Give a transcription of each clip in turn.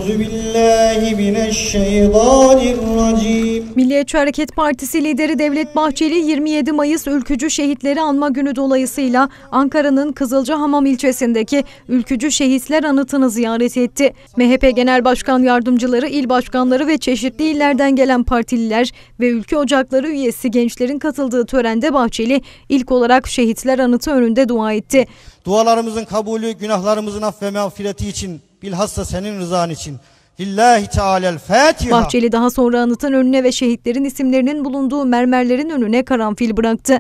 Euzubillahimineşşeytanirracim. Milliyetçi Hareket Partisi lideri Devlet Bahçeli 27 Mayıs Ülkücü Şehitleri Anma Günü dolayısıyla Ankara'nın Kızılcahamam ilçesindeki Ülkücü Şehitler Anıtı'nı ziyaret etti. MHP Genel Başkan Yardımcıları, il başkanları ve çeşitli illerden gelen partililer ve Ülke Ocakları üyesi gençlerin katıldığı törende Bahçeli ilk olarak Şehitler Anıtı önünde dua etti. Dualarımızın kabulü, günahlarımızın aff ve mağfireti için, bilhassa senin rızan için. Lillahi Teala'l-Fatiha. Bahçeli daha sonra anıtın önüne ve şehitlerin isimlerinin bulunduğu mermerlerin önüne karanfil bıraktı.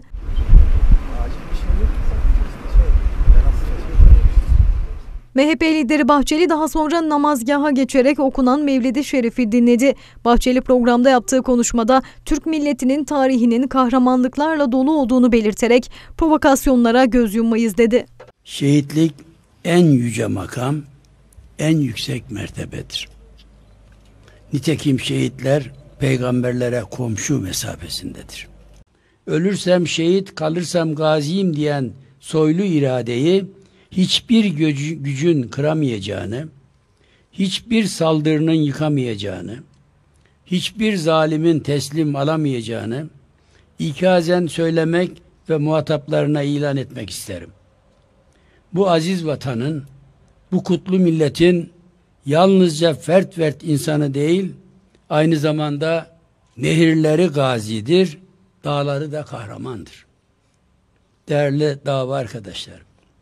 MHP lideri Bahçeli daha sonra namazgaha geçerek okunan Mevlid-i Şerif'i dinledi. Bahçeli programda yaptığı konuşmada Türk milletinin tarihinin kahramanlıklarla dolu olduğunu belirterek provokasyonlara göz yummayız dedi. Şehitlik en yüce makam, en yüksek mertebedir. Nitekim şehitler peygamberlere komşu mesafesindedir. Ölürsem şehit, kalırsam gaziyim diyen soylu iradeyi hiçbir gücün kıramayacağını, hiçbir saldırının yıkamayacağını, hiçbir zalimin teslim alamayacağını ikazen söylemek ve muhataplarına ilan etmek isterim. Bu aziz vatanın, bu kutlu milletin yalnızca fert insanı değil, aynı zamanda nehirleri gazidir, dağları da kahramandır. Değerli dava arkadaşlarım,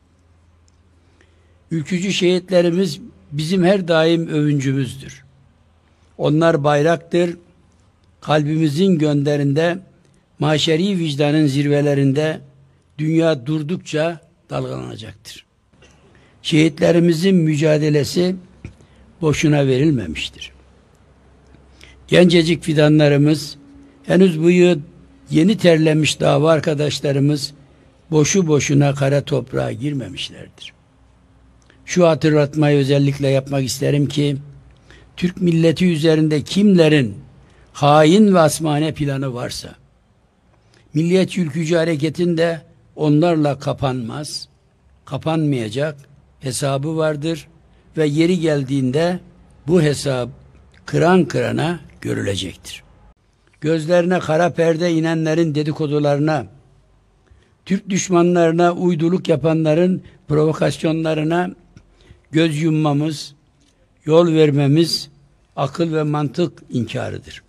ülkücü şehitlerimiz bizim her daim övüncümüzdür. Onlar bayraktır, kalbimizin gönderinde, mahşeri vicdanın zirvelerinde dünya durdukça dalgalanacaktır. Şehitlerimizin mücadelesi boşuna verilmemiştir. Gencecik fidanlarımız, henüz bu yıl yeni terlemiş dava arkadaşlarımız boşu boşuna kara toprağa girmemişlerdir. Şu hatırlatmayı özellikle yapmak isterim ki, Türk milleti üzerinde kimlerin hain ve asmane planı varsa, Milliyetçi Ülkücü Hareket'in de onlarla kapanmaz, kapanmayacak hesabı vardır ve yeri geldiğinde bu hesap kıran kırana görülecektir. Gözlerine kara perde inenlerin dedikodularına, Türk düşmanlarına uyduluk yapanların provokasyonlarına göz yummamız, yol vermemiz akıl ve mantık inkarıdır.